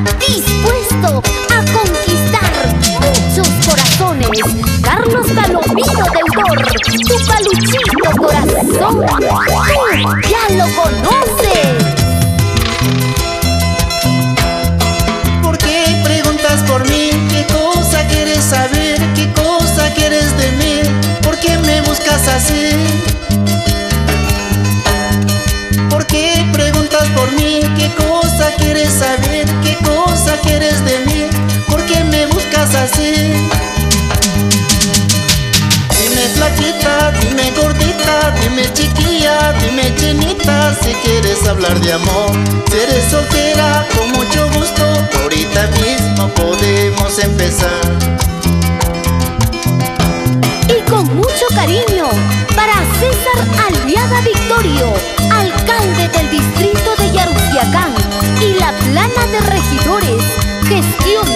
dispuesto a conquistar muchos corazones. Carlos Palomino Deudor, tu paluchito corazón, tú ya lo conoces. ¿Por qué preguntas por mí? ¿Qué cosa quieres saber? ¿Qué cosa quieres de mí? ¿Por qué me buscas así? ¿Por qué preguntas por mí? ¿Qué cosa quieres saber? ¿Qué cosa quieres de mí? ¿Por qué me buscas así? Dime flaquita, dime gordita, dime chiquilla, dime chinita, si quieres hablar de amor. Si eres soltera, con mucho gusto, ahorita mismo podemos empezar. Y con mucho cariño, para César Aliaga Victorio, alcalde del distrito de Yarusiacán y la plana de regidores, gestión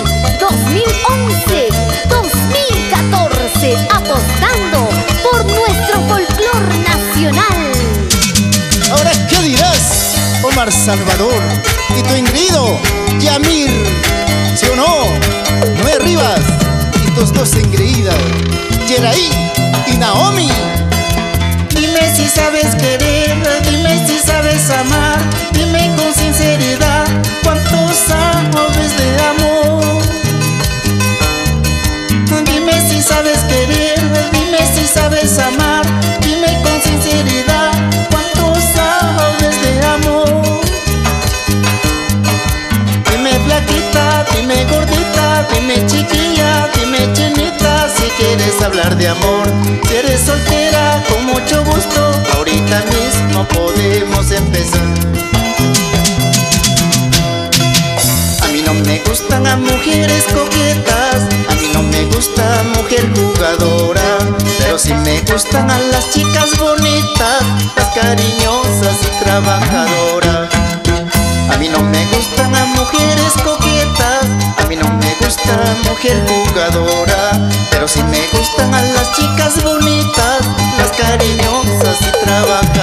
2011-2014, apostando por nuestro folclor nacional. Ahora, ¿qué dirás, Omar Salvador? Y tu engreído, Yamir, ¿sí o no? Noé Rivas y tus dos engreídas, Yeraí y Naomi. Dime si sabes querer, dime si sabes amar, dime con sinceridad cuántos sabes de amor. Dime si sabes querer, dime si sabes amar, dime con sinceridad cuántos sabes de amor. Dime flaquita, dime gordita, dime chiquilla, dime chinita, si quieres hablar de amor. Si eres soltera, con mucho gusto, ahorita mismo podemos empezar. A mí no me gustan las mujeres coquetas, a mí no me gusta mujer jugadora, pero sí me gustan a las chicas bonitas, las cariñosas y trabajadoras. A mí no me gustan las mujeres coquetas, a mí no me gusta mujer jugadora, pero sí me gustan a las chicas bonitas, las cariñosas y trabajadoras.